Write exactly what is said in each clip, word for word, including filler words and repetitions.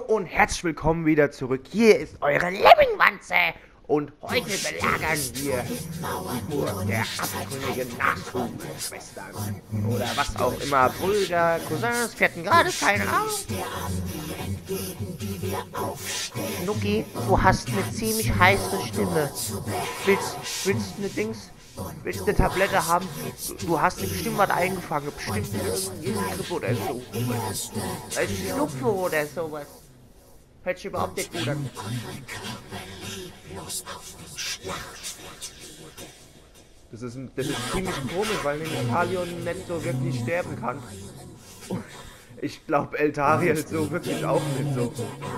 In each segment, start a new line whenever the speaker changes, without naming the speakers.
und herzlich willkommen wieder zurück. Hier ist eure Lemmingwanze und heute belagern wir die Burg der abtrünnigen Nachzuschwestern. Oder was auch immer, Brüder, Cousins, vierten Grades, keine Ahnung. Nuki, du hast eine ziemlich heiße Stimme. Willst, willst du eine Dings? Willst du eine Tablette haben? Du, du hast dir bestimmt was eingefangen. Bestimmt irgendeine Grippe oder so. Als Schnupfen oder sowas. Hört sich überhaupt nicht gut an. Das ist, ein, das ist ziemlich komisch, weil nämlich Talion nicht so wirklich sterben kann. Und ich glaube Eltariel so wirklich auch nicht so.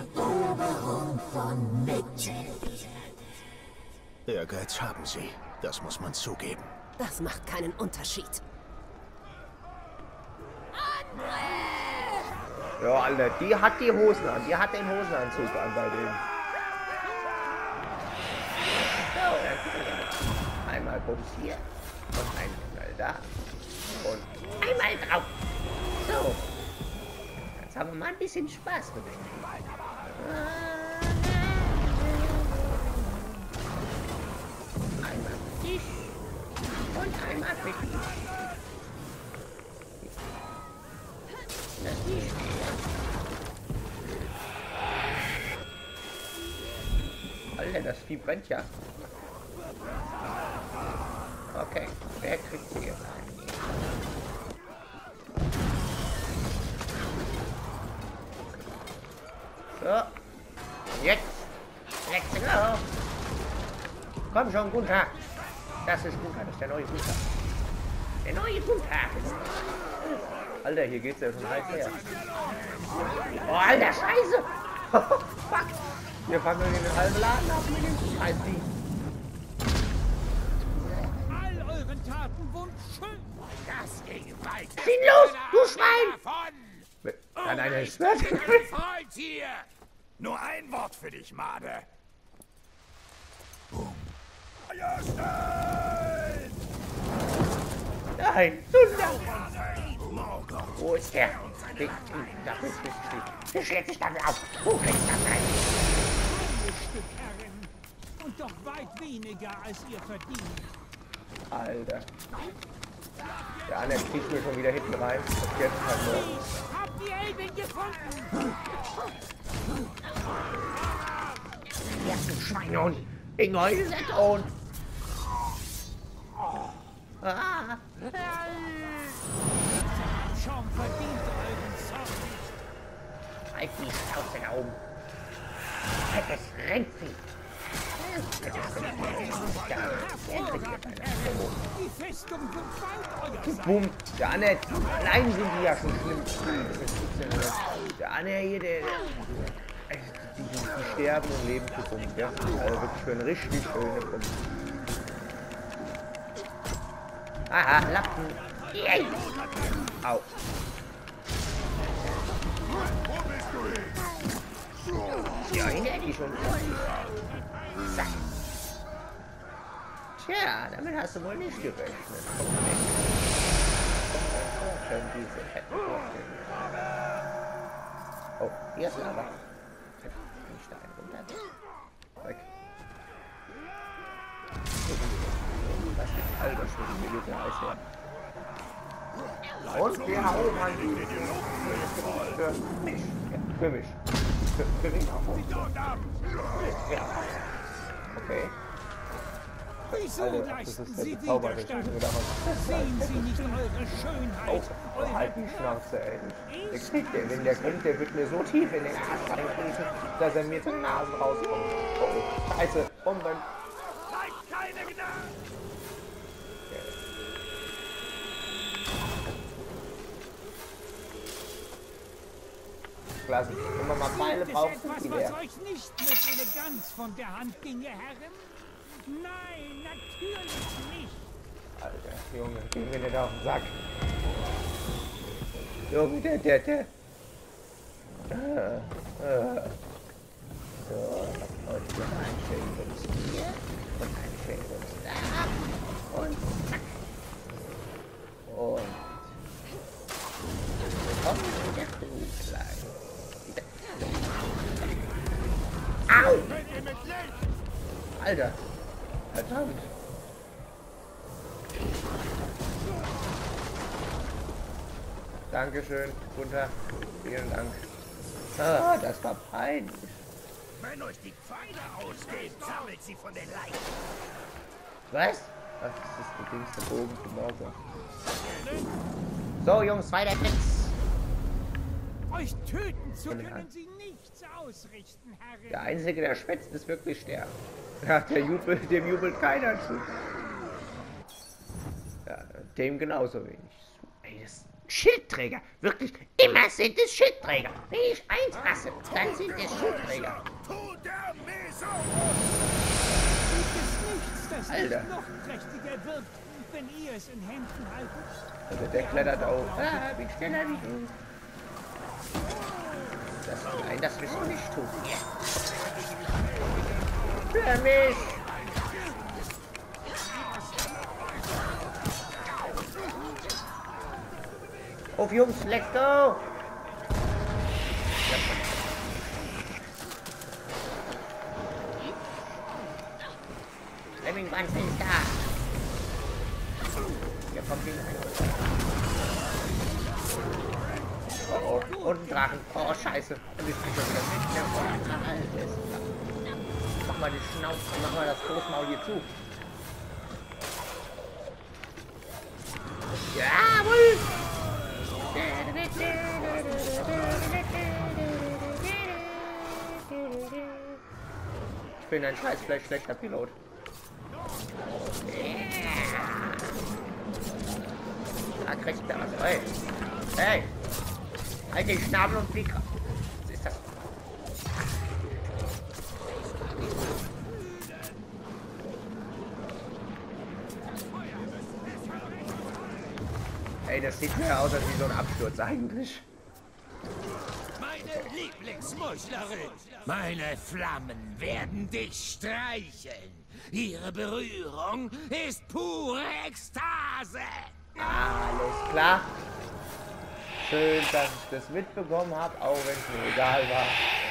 Ehrgeiz haben sie, das muss man zugeben.
Das macht keinen Unterschied.
Ja, Alter, die hat die Hosen an, die hat den Hosenanzug an bei denen. So, einmal Bums hier und einmal da und einmal drauf. So, jetzt haben wir mal ein bisschen Spaß mit dem. Einmal für dich und einmal für dich. Das ist nicht schwer. Alter, das Vieh brennt ja. Okay, wer kriegt sie jetzt ein? So, jetzt, let's go. Komm schon, Gunther. Das ist Gunther, das ist der neue Gunther. Der neue Gunther. Alter, hier geht's ja schon heiß her. Oh, Alter, Scheiße! Fuck! Wir fangen den halben Laden ab mit dem Scheißvieh.
All euren Taten wurden schön.
Das ging weit.
Zieh los, du Schwein! Nein, einer ist weg.
Hier! Nur ein Wort für dich, Made. Boom.
Nein, Sünder! Wo ist der? Der, da ist der. Der schlägt sich dann auf. Wo kriegt das rein?
Stück Herren. Und doch weit weniger, als ihr verdient.
Alter. Der andere kriegt mir schon wieder hinten rein. Das jetzt halt so.
Habt die Elben gefunden?
Ja, du Schweinehund. In euch und. Ah.
Schon verdient euren Zorn.
Halt die Schnauze da oben. Fettes Rindvieh.
Die Festung wird bald euer sein.
Bumm. Der andere, allein sind die ja schon schlimm. Der andere hier, der... der die, die, die sterben und leben für Bumm. Ja? Also wirklich für eine richtig schöne Bumm. Aha, Lappen. Yay. Au. Ja, hinter die schon. Zack. Tja, damit hast du wohl nicht gerechnet. Schön diese fetten Vorstellungen. Oh, hier ist Lava. Nicht da ein runter. Weg. Das ist alter Schwede, mir geht der Eis her. Und wir erobern die für mich. Ja, für mich. Für, für mich auch. Ja. Okay.
Wieso
Alter, das
leisten
ist
sie
der Zauber, der
Widerstand?
mir damals.
Sehen sie nicht eure Schönheit?
Oh, halt die Schnauze, ey. Der kriegt der, wenn der kommt, der wird mir so tief in den Arsch reinkriechen, dass er mir zur Nase rauskommt. Oh, Scheiße, Bomben.
Keine Gnade!
Klasse. Wenn man mal Pfeile
Gibt es
braucht,
etwas,
sind die
was
leer.
euch nicht mit Eleganz von der Hand ginge, Herren? Nein, natürlich nicht.
Alter, Junge, geh mir nicht auf den Sack. Junge, der, der, der. Äh, äh. So, und hier mal ein schönes hier. Und ein schönes da. Und zack. Und. Komm wieder, du Klein. Alter. Verdammt. Dankeschön, Gunther. Vielen Dank. Ah, das war peinlich.
Wenn euch die Pfeile ausgehen, sammelt sie von den Leichen.
Was? Ach, das ist der Dings, der Bogen für Morgen. So, Jungs, weiter geht's.
Euch töten zu können sie nichts ausrichten, Herrin.
Der Einzige, der schwätzt, ist wirklich der. Ja, der jubelt, dem jubelt keiner zu. Ja, dem genauso wenig. Ey, das Schildträger. Wirklich, immer sind es Schildträger. Wenn ich eins hasse, dann sind es Schildträger.
Das
Alter.
noch prächtiger wirkt, wenn ihr es in Händen haltet.
Also der klettert auf. Ah, bin schneller wie du. Das, nein, das wirst du nicht tun. Für mich. Auf Jungs, let's go. Lemmingwanz ist da. Hier kommt die. Oh oh, und ein Drachen. Oh scheiße. Und ich bin schon wieder nicht mehr vor. Alter. Mach mal die Schnauze, mach mal das Großmaul hier zu. Jawohl! Ich bin ein scheiß vielleicht schlechter Pilot. Da kriegst du was. Hey! Hey! Halt den Schnabel und flieg raus. Was ist das? Ey, das sieht mir aus als wie so ein Absturz eigentlich.
Meine Lieblingsmuschlerin. Meine Flammen werden dich streicheln. Ihre Berührung ist pure Ekstase.
Alles klar. Schön, dass ich das mitbekommen habe, auch wenn es mir egal war.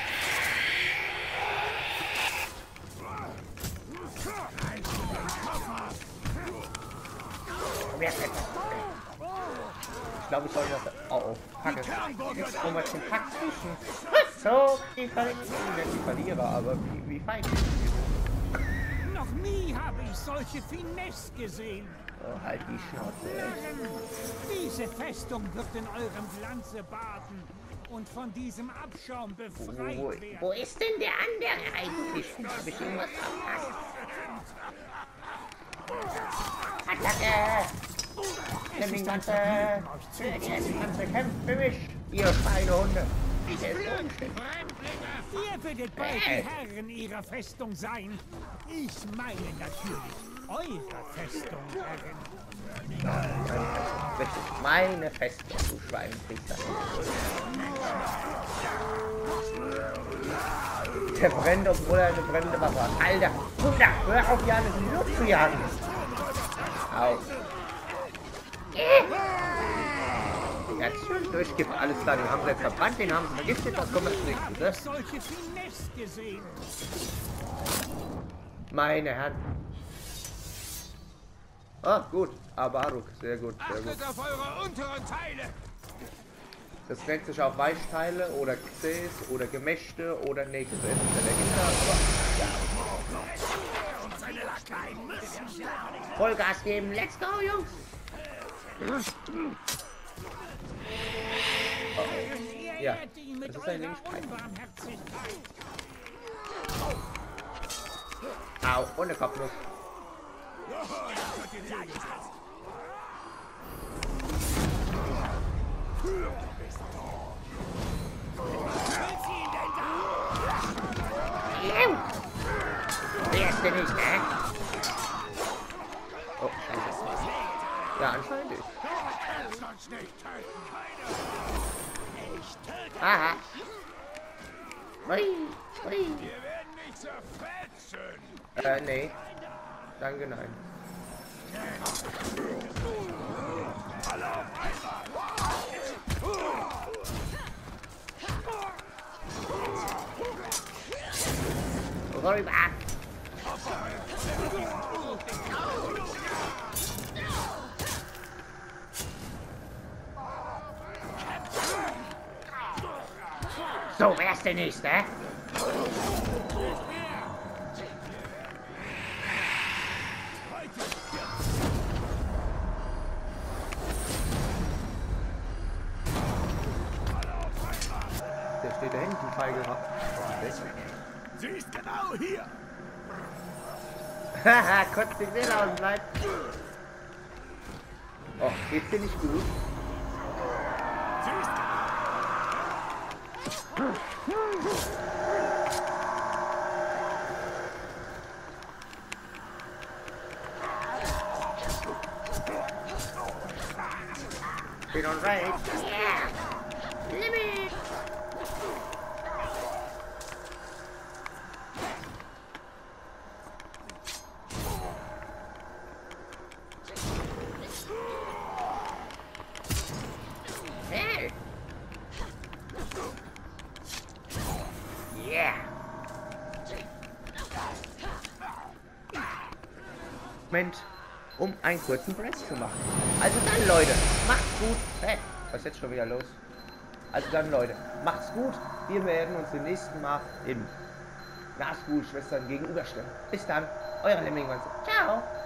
Komm her, Pepper. Ich glaube, ich soll das... Oh, oh, Kacke. Jetzt wollen wir den Pack zwischen. So, die, Ver die Verlierer, aber wie, wie fein.
Noch nie habe ich solche Finesse gesehen.
Oh, halt die Schnauze.
Narren, diese Festung wird in eurem Glanze baden und von diesem Abschaum befreit
Wo,
werden.
wo ist denn der andere eigentlich? Habe ich irgendwas verpasst? Attacke! Lemmingwanze! Die Lemmingwanze kämpft für mich! Ihr Schweinehunde! Der ist unschön.
Ihr werdet bald
Hey.
die Herren ihrer Festung sein. Ich meine natürlich eure Festung, Herren.
Richtig, meine Festung, du Schweinpriester. Der brennt, obwohl er eine brennende Waffe hat. Alter, Wunder, hör auf, Jan, in die Luft zu jagen. Au. Ja, schön durchgift, alles klar, den haben sie jetzt verbrannt, den haben sie vergiftet, das kommt jetzt nicht, ne?
Solche Finesse gesehen.
Meine Herren. Ah, gut, Abaruk, sehr gut, sehr gut.
Achtet auf eure unteren Teile.
Das nennt sich auch Weichteile oder Xes oder Gemächte oder nee, Gesetz der Legende, aber Vollgas geben, let's go, Jungs! Oh. Ja, das ist ein wenig peinlich. Au, ohne Kopfnuss. Wer ist denn nicht, hä? Oh, scheiße. Ja, anscheinend nicht. Aha. Ui, ui.
Wir werden nicht zerfetzen.
Äh, nee. Danke, nein. Rüber. So, wer ist der Nächste? Der steht da hinten, feige.
Sie ist genau hier.
Haha, kotzt die Seele aus, bleibt. Oh, geht's dir nicht gut?
Sie ist
Been on right. Yeah. Limit. Hey. Yeah. Moment, um einen kurzen Press zu machen. Also dann, Leute, macht's gut. Hey, was ist jetzt schon wieder los? Also dann, Leute, macht's gut. Wir werden uns im nächsten Mal im Nazgul-Schwestern gegenüberstellen. Bis dann, euer Lemmingwanze. Ciao.